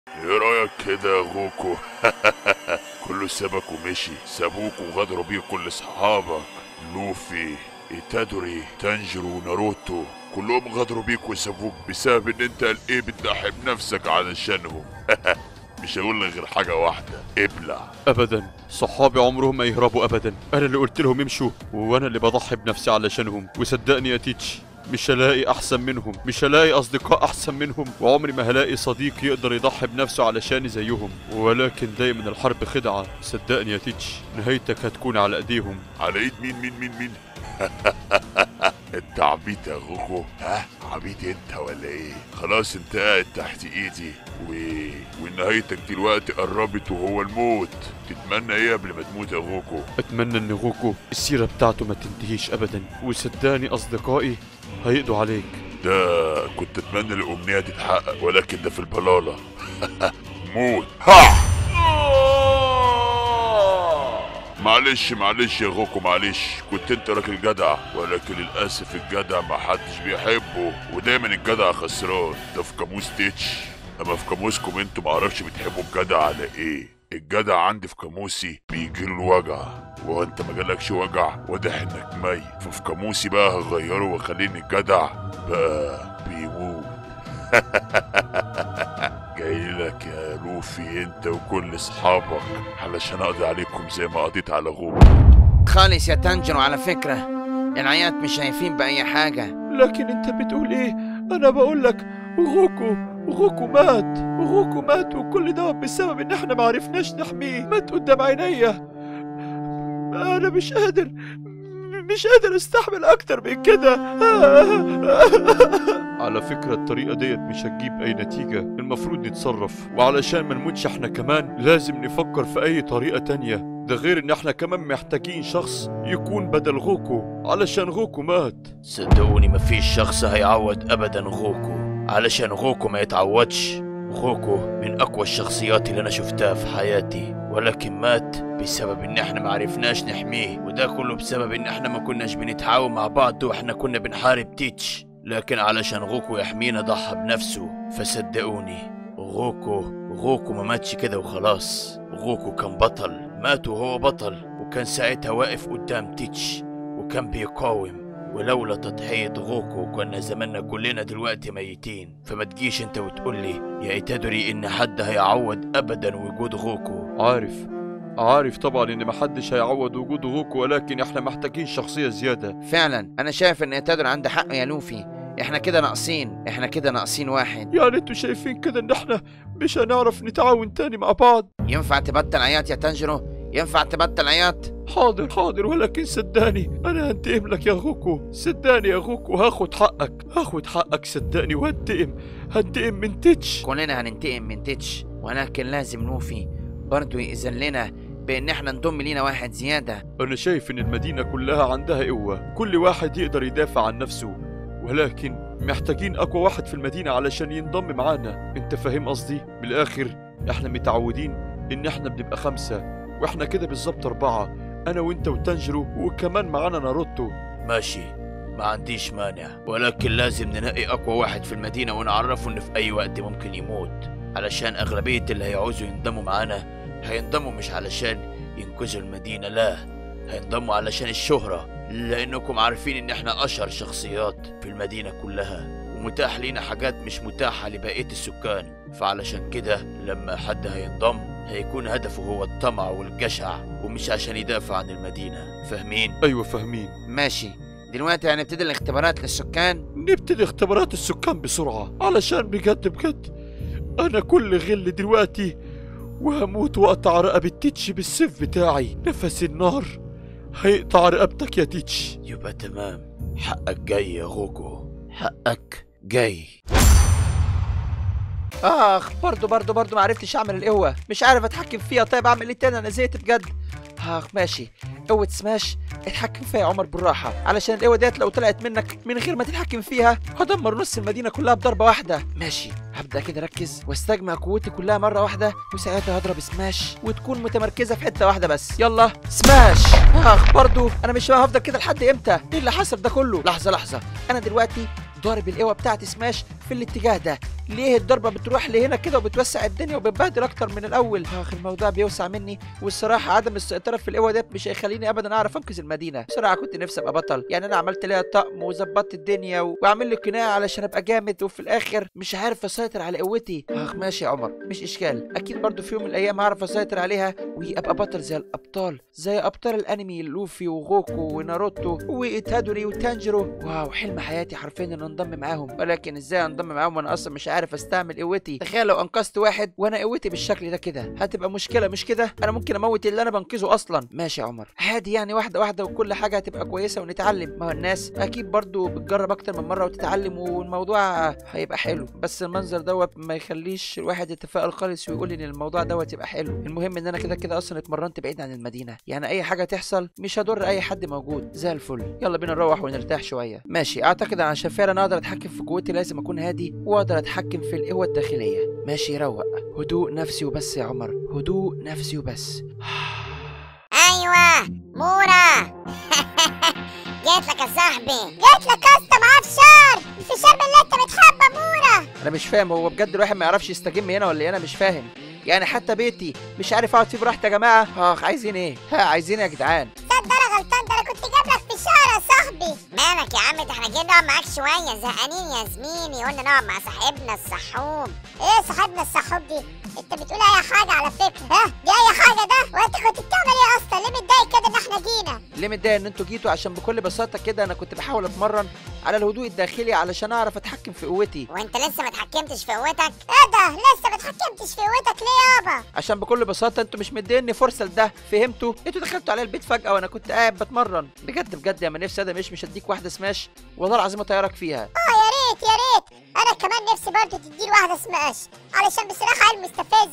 ايه رايك كده يا غوكو؟ كله سابك ومشي، سابوك وغدروا بيه كل اصحابك. لوفي، ايتادوري، تانجيرو وناروتو كلهم غدروا بيك وسابوك بسبب ان انت الايه بتضحي بنفسك علشانهم. مش هقول لك غير حاجه واحده، ابلع. ابدا، صحابي عمرهم ما يهربوا ابدا. انا اللي قلت لهم يمشوا، وانا اللي بضحي بنفسي علشانهم. وصدقني يا تيتش، مش هلاقي احسن منهم، مش هلاقي اصدقاء احسن منهم، وعمري ما هلاقي صديق يقدر يضحي بنفسه علشاني زيهم. ولكن دايما الحرب خدعة، صدقني يا تيتش، نهايتك هتكون على ايديهم. على ايد مين؟ انت عبيط يا غوكو؟ ها، عبيط انت ولا ايه؟ خلاص انت قاعد تحت ايدي ونهايتك دلوقتي قربت وهو الموت. تتمنى ايه قبل ما تموت يا غوكو؟ اتمنى ان غوكو السيرة بتاعته ما تنتهيش ابدا، وصدقني اصدقائي هيقضوا عليك. ده كنت اتمنى الامنية تتحقق، ولكن ده في البلالة. موت. ها! معلش يا غوكو، معلش. كنت انت راجل جدع، ولكن للاسف الجدع محدش بيحبه، ودايما الجدع خسران. ده في قاموس تيتش، اما في قاموسكم انتوا معرفش بتحبوا الجدع على ايه. الجدع عندي في قاموسي بيجيله الوجع، وانت ما جالكش وجع، واضح انك ميت. ففي قاموسي بقى هغيره واخليه ان الجدع بقى بيموت. جاي لك يا لوفي انت وكل اصحابك علشان اقضي عليكم زي ما قضيت على غوكو. خالص يا تانجيرو، على فكرة العيال مش شايفين بأي حاجة. لكن انت بتقول ايه؟ انا بقول لك غوكو مات وكل ده بسبب ان احنا ما عرفناش نحميه. مات قدام عينيا. انا مش قادر استحمل اكتر من كده. على فكرة الطريقة ديت مش هتجيب اي نتيجة. المفروض نتصرف، وعلشان ما نموتش احنا كمان لازم نفكر في اي طريقة تانية. ده غير ان احنا كمان محتاجين شخص يكون بدل غوكو، علشان غوكو مات. صدقوني مفيش شخص هيعوض ابدا غوكو، علشان غوكو ما يتعوضش. غوكو من اقوى الشخصيات اللي انا شفتها في حياتي، ولكن مات بسبب ان احنا ما عرفناش نحميه، وده كله بسبب ان احنا ما كناش بنتعاون مع بعض واحنا كنا بنحارب تيتش. لكن علشان غوكو يحمينا ضحى بنفسه. فصدقوني غوكو ما ماتش كده وخلاص. غوكو كان بطل، مات وهو بطل، وكان ساعتها واقف قدام تيتش وكان بيقاوم. ولولا تضحية غوكو كنا زماننا كلنا دلوقتي ميتين. فما تجيش انت وتقولي يا ايتادوري ان حد هيعوض ابدا وجود غوكو. عارف طبعا ان محدش هيعوض وجود غوكو، ولكن احنا محتاجين شخصية زيادة. فعلا انا شايف ان ايتادوري عنده حق يا لوفي. احنا كده ناقصين واحد. يعني انتوا شايفين كده ان احنا مش هنعرف نتعاون تاني مع بعض؟ ينفع تبطل عياط يا تانجيرو؟ ينفع تبطل عياط؟ حاضر، ولكن صدقني انا هنتقم لك يا غوكو. صدقني يا غوكو، هاخد حقك صدقني، هنتقم من تيتش. كلنا هننتقم من تيتش، ولكن لازم لوفي برضو يأذن لنا بان احنا نضم لينا واحد زيادة. انا شايف ان المدينة كلها عندها قوة، كل واحد يقدر يدافع عن نفسه، ولكن محتاجين اقوى واحد في المدينة علشان ينضم معانا. انت فاهم قصدي؟ بالاخر احنا متعودين ان احنا بنبقى 5، واحنا كده بالظبط 4. انا وانت وتانجيرو، وكمان معانا ناروتو. ماشي، ما عنديش مانع، ولكن لازم ننقي اقوى واحد في المدينة ونعرفه انه في اي وقت ممكن يموت، علشان اغلبية اللي هيعوزوا ينضموا معانا هينضموا مش علشان ينقذوا المدينة، لا، هينضموا علشان الشهرة، لانكم عارفين ان احنا اشهر شخصيات في المدينة كلها، ومتاح لينا حاجات مش متاحة لبقية السكان. فعلشان كده لما حد هينضم هيكون هدفه هو الطمع والجشع، ومش عشان يدافع عن المدينة. فاهمين؟ ايوه فاهمين. ماشي، دلوقتي هنبتدي الاختبارات للسكان. نبتدي اختبارات السكان بسرعة، علشان بجد انا كل غل دلوقتي، وهموت واقطع رقبة تيتش بالسيف بتاعي. نفس النار هيقطع رقبتك يا تيتش. يبقى تمام، حقك جاي يا غوكو، حقك جاي. برضو ما عرفتش اعمل القوة، مش عارف اتحكم فيها. طيب اعمل ايه تاني؟ انا زهقت بجد. ماشي، قوة سماش اتحكم فيها يا عمر بالراحة، علشان القوة ديت لو طلعت منك من غير ما تتحكم فيها هدمر نص المدينة كلها بضربة واحدة. ماشي، هبدأ كده اركز واستجمع قوتي كلها مرة واحدة، وساعتها هضرب سماش وتكون متمركزة في حتة واحدة بس. يلا سماش. برضو انا مش هفضل كده لحد امتى؟ ايه اللي حصل ده كله؟ لحظة، انا دلوقتي ضارب القوة بتاعتي سماش في الاتجاه ده، ليه الضربه بتروح لهنا كده وبتوسع الدنيا وبتبهدل اكتر من الاول؟ الموضوع بيوسع مني، والصراحه عدم السيطره في القوه ديت مش هيخليني ابدا اعرف انقذ المدينه. بصراحه كنت نفسي ابقى بطل، يعني انا عملت ليها طقم وظبطت الدنيا واعمل لي قناع علشان ابقى جامد، وفي الاخر مش عارف اسيطر على قوتي. ماشي يا عمر، مش اشكال، اكيد برضو في يوم من الايام هعرف اسيطر عليها وابقى بطل زي الابطال، زي ابطال الانمي لوفي وغوكو وناروتو وإيتادوري وتانجيرو. واو، حلم حياتي حرفيا ان انضم معاهم، ولكن ازاي انضم معاهم وانا اصلا مش عارف استعمل قوتي؟ تخيل لو انقذت واحد وانا قوتي بالشكل ده كده، هتبقى مشكله مش كده؟ انا ممكن اموت اللي انا بنقذه اصلا. ماشي يا عمر، عادي يعني، واحده واحده وكل حاجه هتبقى كويسه ونتعلم. ما هو الناس اكيد برضو بتجرب اكتر من مره وتتعلم والموضوع هيبقى حلو، بس المنظر دوت ما يخليش الواحد يتفائل خالص ويقول ان الموضوع دوت يبقى حلو. المهم ان انا كده كده اصلا اتمرنت بعيد عن المدينه، يعني اي حاجه تحصل مش هضر اي حد موجود، زي الفل. يلا بينا نروح ونرتاح شويه. ماشي، اعتقد عشان فعلا اقدر اتحكم في قوتي لازم اكون هادي واقدر اتحكم في القوه الداخليه. ماشي، روق، هدوء نفسي وبس يا عمر، هدوء نفسي وبس. ايوه مورا. جيت لك يا صاحبي، جيت لك يا اسطى معاه فشار، الفشار اللي انت بتحبه مورا. انا مش فاهم، هو بجد الواحد ما يعرفش يستجم هنا ولا ايه؟ انا مش فاهم، يعني حتى بيتي مش عارف اقعد فيه براحتي يا جماعه. عايزين ايه؟ عايزين ايه يا جدعان؟ تصدق انا غلطان، ده انا كنت جايب لك فشار يا صاحبي. مالك يا عم؟ ده احنا جايين نقعد معاك شويه، زهقانين يا زميلي، قلنا نقعد مع صاحبنا السحوب. ايه صاحبنا السحوب دي؟ انت بتقول اي حاجه على فكره؟ دي اي حاجه ده؟ وانت كنت بتعمل ايه اصلا؟ ليه متضايق كده ان احنا جينا؟ ليه متضايق ان انتوا جيتوا؟ عشان بكل بساطه كده انا كنت بحاول اتمرن على الهدوء الداخلي علشان اعرف اتحكم في قوتي. وانت لسه ما اتحكمتش في قوتك؟ ايه ده؟ لسه ما اتحكمتش في قوتك ليه يابا؟ عشان بكل بساطه انتوا مش مديني فرصه لده، فهمتوا؟ انتوا دخلتوا على البيت فجاه وانا كنت قاعد بتمرن. بجد بجد يا ما نفسي انا مش اديك واحده سماش، والله العظيم اطيرك فيها. يا ريت يا ريت، انا كمان نفسي برضه تديني واحده سماش، علشان بصراحه عيل مستفز.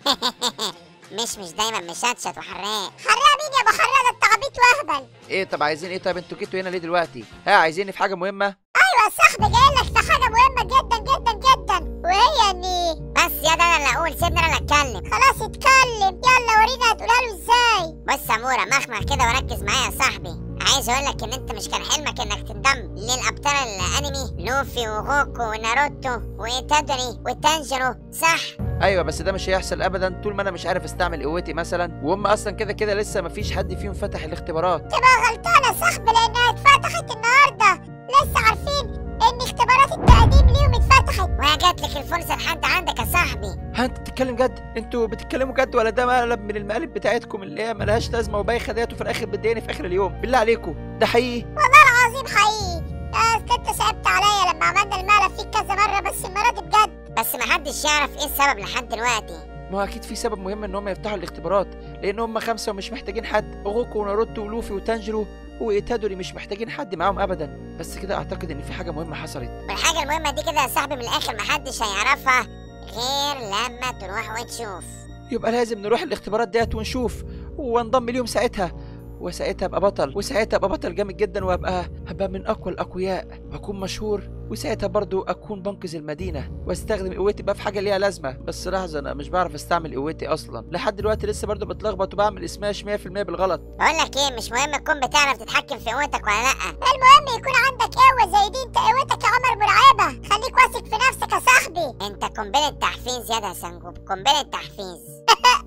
مش دايما مشطشط وحراق. حراق مين يا ابو حراق؟ ده انت عبيط واهبل. ايه طب عايزين ايه؟ طب انتوا جيتوا هنا ليه دلوقتي؟ عايزيني في حاجه مهمه؟ ايوه يا صاحبي، جاي لك في حاجه مهمه جدا جدا جدا، وهي اني بس يا ده انا اللي اقول، سيبني انا اللي اتكلم. خلاص اتكلم، يلا ورينا هتقولها له ازاي. بص يا مورا، مخمخ كده وركز معايا يا صاحبي. عايز اقول لك ان انت مش كان حلمك انك تنضم للابطال الانمي لوفي وغوكو وناروتو وايتادوري وتانجيرو، صح؟ ايوه، بس ده مش هيحصل ابدا طول ما انا مش عارف استعمل قوتي مثلا، وهم اصلا كده كده لسه مفيش حد فيهم فتح الاختبارات. تبقى غلطانه يا صاحبي لانها اتفتحت النهارده، لسه عارفين ان اختبارات التقديم ليهم اتفتحت، وهي جات لك الفرصه لحد عندك يا صاحبي. انت بتتكلم جد؟ انتوا بتتكلموا جد ولا ده مقلب من المقالب بتاعتكم اللي هي ملهاش لازمه وبايخه ديت وفي الاخر بتضايقني في اخر اليوم؟ بالله عليكم ده حقيقي؟ والله العظيم حقيقي. انت صعبت عليا لما عملنا المقلب فيك كذا مره، بس المره دي بجد. بس محدش يعرف ايه السبب لحد دلوقتي. ما هو اكيد في سبب مهم ان هم يفتحوا الاختبارات، لان هم 5 ومش محتاجين حد. غوكو وناروتو ولوفي وتانجيرو وايتادوري مش محتاجين حد معاهم ابدا. بس كده اعتقد ان في حاجه مهمه حصلت. والحاجه المهمه دي كده يا صاحبي من الاخر محدش هيعرفها غير لما تروح وتشوف. يبقى لازم نروح الاختبارات ديت ونشوف وانضم ليهم ساعتها، وساعتها ابقى بطل، وساعتها ابقى بطل جامد جدا، هبقى من اقوى الاقوياء، واكون مشهور، وساعتها برضو اكون بنقذ المدينه واستخدم قوتي بقى في حاجه ليها لازمه. بس لحظه، انا مش بعرف استعمل قوتي اصلا لحد دلوقتي، لسه برضو بتلخبط وبعمل سماش 100% بالغلط. بقول لك ايه، مش مهم تكون بتعرف تتحكم في قوتك ولا لا، المهم يكون عندك قوه زي دي. انت قوتك يا عمر مرعبه، خليك واثق في نفسك يا صاحبي. انت قنبله تحفيز يا سنجوب، قنبله تحفيز.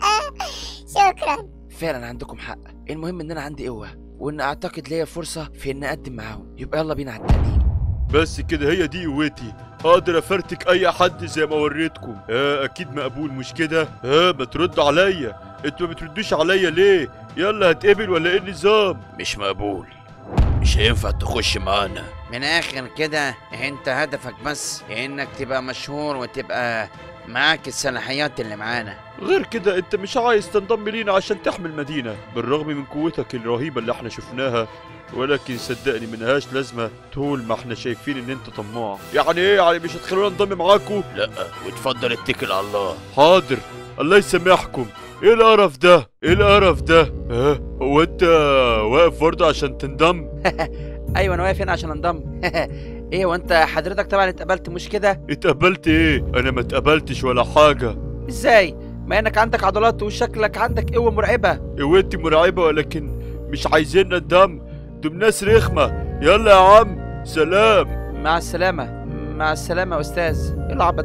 شكرا. فعلا عندكم حق، المهم ان انا عندي قوه وان اعتقد ليا فرصه في ان اقدم معاهم. يبقى يلا بينا على التقديم. بس كده، هي دي قوتي، اقدر افرتك اي حد زي ما وريتكم. اكيد مقبول مش كده؟ ما ترد عليا، انتوا ما بتردوش عليا ليه؟ يلا هتقبل ولا ايه النظام؟ مش مقبول، مش هينفع تخش معانا. من اخر كده انت هدفك بس انك تبقى مشهور وتبقى معاك الصلاحيات اللي معانا. غير كده انت مش عايز تنضم لينا عشان تحمي المدينة بالرغم من قوتك الرهيبة اللي احنا شفناها، ولكن صدقني منهاش لازمة طول ما احنا شايفين ان انت طماع. يعني ايه؟ يعني مش هتخلونا ننضم معاكم؟ لا، وتفضل اتكل على الله. حاضر، الله يسامحكم. ايه القرف ده؟ ايه القرف ده؟ هو انت واقف برضه عشان تنضم؟ ايوه انا واقف هنا عشان انضم. ايه وانت حضرتك طبعا اتقبلت مش كده؟ اتقبلت ايه؟ انا ما اتقبلتش ولا حاجة. ازاي؟ ما انك عندك عضلات وشكلك عندك قوه مرعبه. قوتي مرعبة ولكن مش عايزين ننضم، دول ناس رخمة. يلا يا عم، سلام. مع السلامه. مع السلامه يا استاذ. ايه العبط ده؟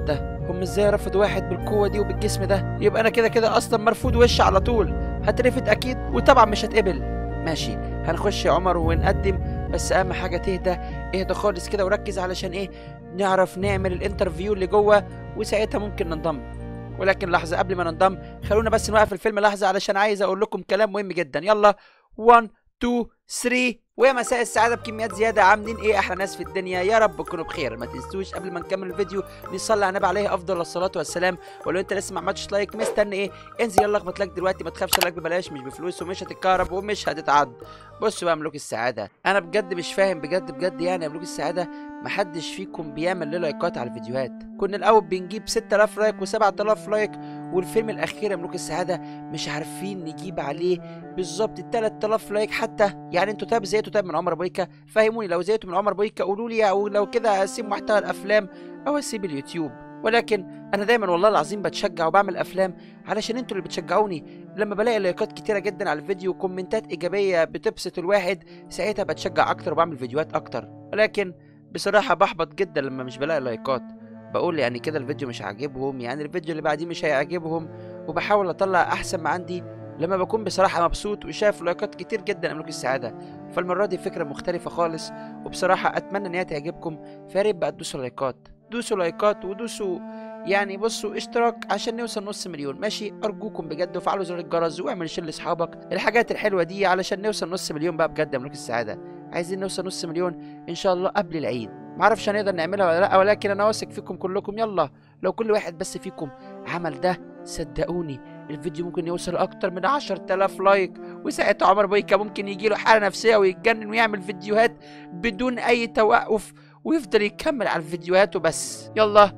هم ازاي رفضوا واحد بالقوه دي وبالجسم ده؟ يبقى انا كده كده اصلا مرفوض وش على طول، هترفض اكيد وطبعا مش هتقبل. ماشي هنخش يا عمر ونقدم، بس اهم حاجه تهدى، اهدى خالص كده وركز علشان ايه؟ نعرف نعمل الانترفيو اللي جوه وساعتها ممكن ننضم. ولكن لحظه قبل ما ننضم خلونا بس نوقف الفيلم لحظه علشان عايز اقول لكم كلام مهم جدا. يلا 1 2 3. ويا مساء السعاده بكميات زياده، عاملين ايه احلى ناس في الدنيا؟ يا رب تكونوا بخير. ما تنسوش قبل ما نكمل الفيديو نصلي على النبي عليه افضل الصلاه والسلام. ولو انت لسه ما عملتش لايك مستني ايه؟ انزل يلا اخبط لايك دلوقتي، ما تخافش، لايك ببلاش مش بفلوس ومش هتتكهرب ومش هتتعد. بصوا بقى ملوك السعاده، انا بجد مش فاهم بجد يعني يا ملوك السعاده محدش فيكم بيعمل لي لايكات على الفيديوهات. كنا الاول بنجيب 6000 لايك و7000 لايك، والفيلم الاخير يا ملوك السعاده مش عارفين نجيب عليه بالظبط 3000 لايك حتى. يعني انتوا طيب زيتوا طيب من عمر بويكا؟ فهموني، لو زيتوا من عمر بويكا قولوا لي، او لو كده اسيب محتوى الافلام او اسيب اليوتيوب. ولكن انا دايما والله العظيم بتشجع وبعمل افلام علشان انتوا اللي بتشجعوني. لما بلاقي لايكات كتيره جدا على الفيديو وكومنتات ايجابيه بتبسط الواحد، ساعتها بتشجع اكتر وبعمل فيديوهات اكتر. ولكن بصراحه بحبط جدا لما مش بلاقي لايكات، بقول يعني كده الفيديو مش عاجبهم، يعني الفيديو اللي بعديه مش هيعجبهم، وبحاول اطلع احسن ما عندي لما بكون بصراحه مبسوط وشايف لايكات كتير جدا يا ملوك السعاده. فالمره دي فكره مختلفه خالص، وبصراحه اتمنى ان هي تعجبكم. فيا ريت بقى تدوسوا لايكات، دوسوا لايكات ودوسوا يعني بصوا اشتراك عشان نوصل نص مليون، ماشي؟ ارجوكم بجد، وفعلوا زر الجرس واعمل شير لاصحابك، الحاجات الحلوه دي علشان نوصل نص مليون بقى بجد يا ملوك السعاده. عايزين نوصل نص مليون ان شاء الله قبل العيد. معرفش هنقدر نعملها ولا لا، ولكن انا واثق فيكم كلكم. يلا لو كل واحد بس فيكم عمل ده صدقوني الفيديو ممكن يوصل اكتر من 10000 لايك، وساعتها عمر بويكا ممكن يجيله حاله نفسيه ويتجنن ويعمل فيديوهات بدون اي توقف ويفضل يكمل على الفيديوهات وبس. يلا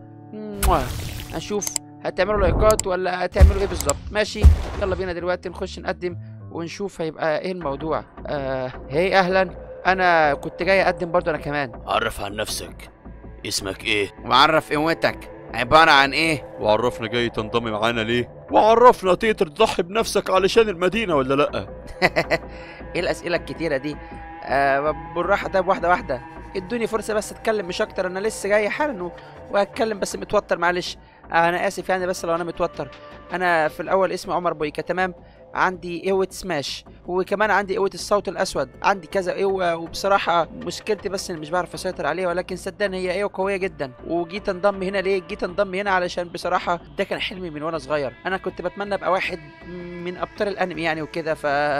هنشوف هتعملوا لايكات ولا هتعملوا ايه بالظبط. ماشي يلا بينا دلوقتي نخش نقدم ونشوف هيبقى ايه الموضوع. هي اهلا، انا كنت جاي اقدم برضه انا كمان. عرف عن نفسك، اسمك ايه؟ وعرف قوتك عباره عن ايه؟ وعرفنا جاي تنضم معانا ليه؟ وعرفنا تقدر تضحي بنفسك علشان المدينه ولا لا؟ ايه الاسئله الكتيره دي؟ بالراحه طيب، واحده واحده، ادوني فرصه بس اتكلم مش اكتر، انا لسه جاي حالا وهتكلم بس متوتر معلش. انا اسف يعني بس لو انا متوتر. انا في الاول اسمي عمر بويكا تمام، عندي قوة سماش وكمان عندي قوة الصوت الأسود، عندي كذا قوة، وبصراحة مشكلتي بس إني مش بعرف أسيطر عليها، ولكن صدقني هي قوة قوية جدا. وجيت انضم هنا ليه؟ جيت انضم هنا علشان بصراحة ده كان حلمي من وأنا صغير، أنا كنت بتمنى أبقى واحد من أبطال الأنمي يعني وكده.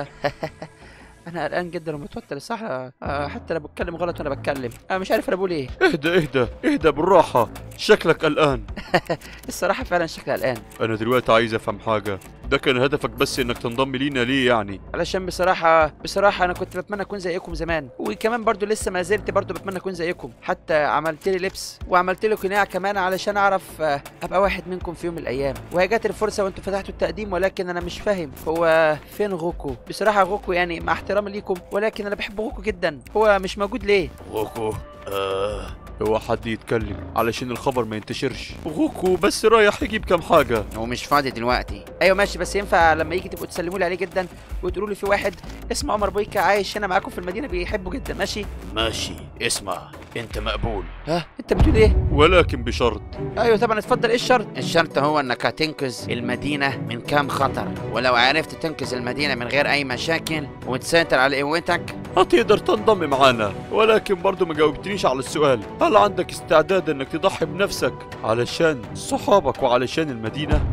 انا قلقان جدا ومتوتر الصراحه، حتى لو بتكلم غلط وانا بتكلم انا مش عارف انا بقول ايه. اهدى بالراحه، شكلك قلقان. الصراحه فعلا شكلي قلقان. انا دلوقتي عايز افهم حاجه، ده كان هدفك بس انك تنضم لينا ليه يعني؟ علشان بصراحه انا كنت بتمنى اكون زيكم زمان، وكمان برضو لسه ما زلت برضو بتمنى اكون زيكم، حتى عملت لي لبس وعملت لي قناع كمان علشان اعرف ابقى واحد منكم في يوم من الايام. وهي جت الفرصه وانتوا فتحتوا التقديم، ولكن انا مش فاهم هو فين غوكو. بصراحه غوكو يعني مع احترامي ليكم، ولكن انا بحب غوكو جدا، هو مش موجود ليه؟ غوكو هو حد يتكلم علشان الخبر ما ينتشرش. غوكو بس رايح يجيب كام حاجه هو مش فاضي دلوقتي. ايوه ماشي، بس ينفع لما يجي تبقوا تسلموا لي عليه جدا وتقولوا لي في واحد اسمه عمر بويكا عايش هنا معاكم في المدينه بيحبه جدا. ماشي اسمع، انت مقبول. انت بتقول ايه؟ ولكن بشرط. ايوه طبعا اتفضل، ايه الشرط؟ الشرط هو انك هتنقذ المدينه من كام خطر، ولو عرفت تنقذ المدينه من غير اي مشاكل وتسيطر على قوتك هتقدر تنضم معانا. ولكن برضو ما جاوبتنيش على السؤال، هل عندك استعداد انك تضحي بنفسك علشان صحابك وعلشان المدينه؟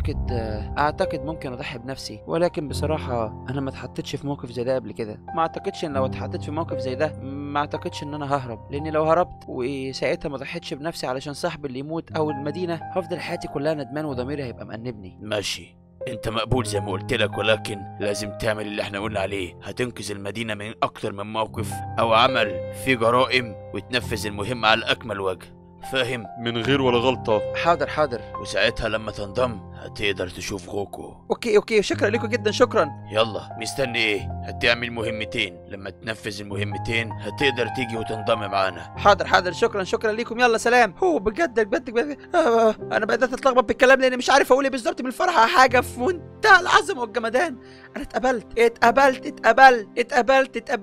اعتقد ممكن اضحي بنفسي، ولكن بصراحه انا ما اتحطيتش في موقف زي ده قبل كده. ما اعتقدش ان لو اتحطيت في موقف زي ده ما اعتقدش ان انا ههرب، لاني لو هربت وساعتها ما ضحيتش بنفسي علشان صاحبي اللي يموت او المدينه هفضل حياتي كلها ندمان وضميري هيبقى مأنبني. ماشي، انت مقبول زي ما قلت لك، ولكن لازم تعمل اللي احنا قلنا عليه. هتنقذ المدينة من اكتر من موقف او عمل فيه جرائم، وتنفذ المهمة على اكمل وجه، فاهم؟ من غير ولا غلطه. حاضر. وساعتها لما تنضم هتقدر تشوف غوكو. اوكي شكرا لكم جدا، شكرا. يلا مستني ايه؟ هتعمل مهمتين، لما تنفذ المهمتين هتقدر تيجي وتنضم معانا. حاضر شكرا لكم، يلا سلام. هو بجد انا بدات اتلخبط بالكلام لاني مش عارف اقول ايه بالظبط من الفرحه، حاجه في منتهى العظمه والجمدان. انا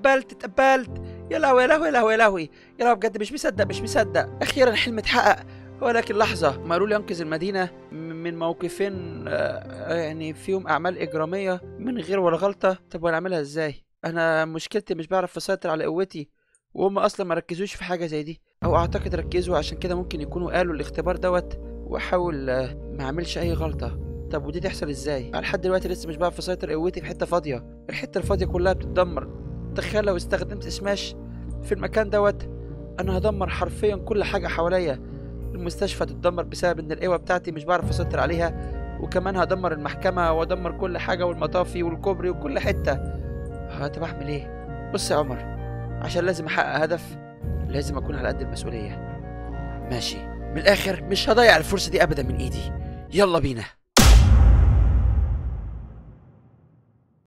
اتقبلت. يا لهوي يا لهوي بجد مش مصدق. اخيرا حلمي اتحقق ولكن لحظة، ما قالوا لي أنقذ المدينة من موقفين يعني فيهم أعمال إجرامية من غير ولا غلطة. طب وأنا أعملها إزاي؟ أنا مشكلتي مش بعرف أسيطر على قوتي، وهم أصلا ما ركزوش في حاجة زي دي، أو أعتقد ركزوا عشان كده ممكن يكونوا قالوا الاختبار دوت وأحاول ما أعملش أي غلطة. طب ودي تحصل إزاي؟ أنا لحد دلوقتي لسه مش بعرف أسيطر قوتي في حتة فاضية، الحتة الفاضية كلها بتتدمر. تخيل لو استخدمت سماش في المكان دوت، أنا هدمر حرفيا كل حاجة حواليا. المستشفى تتدمر بسبب ان القوة بتاعتي مش بعرف اسيطر عليها، وكمان هدمر المحكمة وادمر كل حاجة والمطافي والكوبري وكل حتة. طب اعمل ايه؟ بص يا عمر، عشان لازم احقق هدف لازم اكون على قد المسؤولية. ماشي، من الاخر مش هضيع الفرصة دي ابدا من ايدي. يلا بينا.